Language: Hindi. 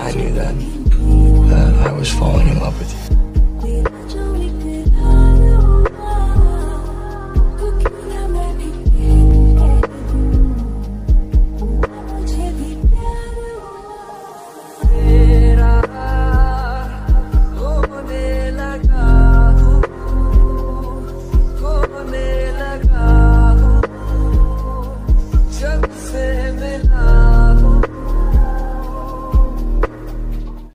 I knew that I was falling in love with you.